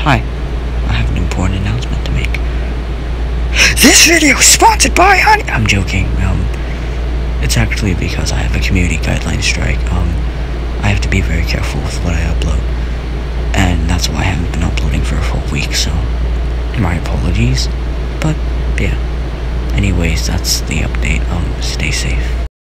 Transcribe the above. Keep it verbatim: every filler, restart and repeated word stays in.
Hi, I have an important announcement to make. This video is sponsored by Honey. I'm joking. Um, it's actually because I have a community guideline strike. Um, I have to be very careful with what I upload, and that's why I haven't been uploading for a full week. So, my apologies. But yeah. Anyways, that's the update. Um, stay safe.